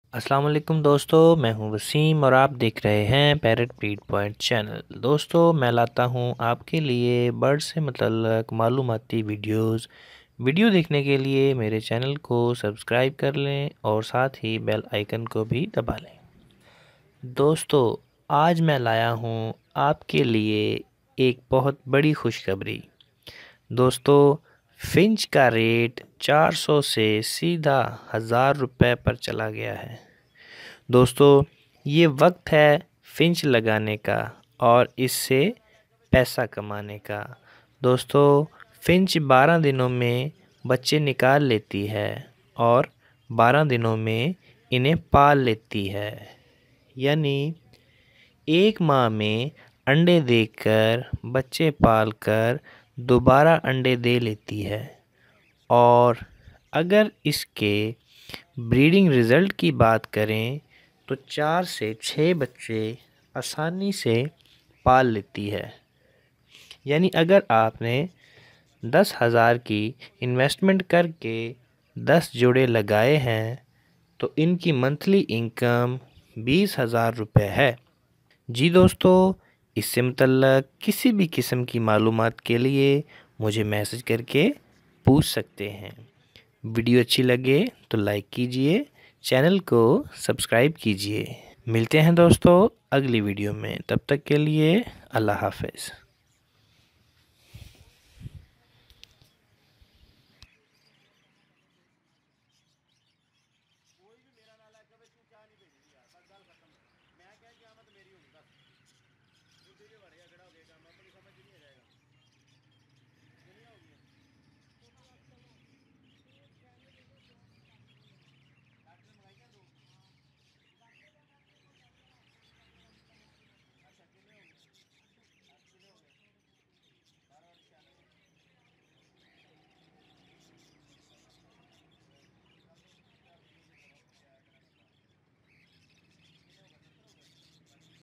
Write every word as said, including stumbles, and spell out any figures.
अस्सलाम वालेकुम दोस्तों, मैं हूं वसीम और आप देख रहे हैं पैरट ब्रीड पॉइंट चैनल। दोस्तों, मैं लाता हूं आपके लिए बर्ड से मुतल्लक मालूमाती वीडियोस। वीडियो देखने के लिए मेरे चैनल को सब्सक्राइब कर लें और साथ ही बेल आइकन को भी दबा लें। दोस्तों, आज मैं लाया हूं आपके लिए एक बहुत बड़ी खुशखबरी। दोस्तों, फिंच का रेट चार सौ से सीधा हज़ार रुपये पर चला गया है। दोस्तों, ये वक्त है फिंच लगाने का और इससे पैसा कमाने का। दोस्तों, फिंच बारह दिनों में बच्चे निकाल लेती है और बारह दिनों में इन्हें पाल लेती है। यानी एक माह में अंडे देकर बच्चे पालकर दोबारा अंडे दे लेती है। और अगर इसके ब्रीडिंग रिज़ल्ट की बात करें तो चार से छः बच्चे आसानी से पाल लेती है। यानी अगर आपने दस हज़ार की इन्वेस्टमेंट करके दस जोड़े लगाए हैं तो इनकी मंथली इनकम बीस हज़ार रुपये है। जी दोस्तों, इससे मुतल्लक किसी भी किस्म की मालूमात के लिए मुझे मैसेज करके पूछ सकते हैं। वीडियो अच्छी लगे तो लाइक कीजिए, चैनल को सब्सक्राइब कीजिए। मिलते हैं दोस्तों अगली वीडियो में, तब तक के लिए अल्लाह हाफ़िज़।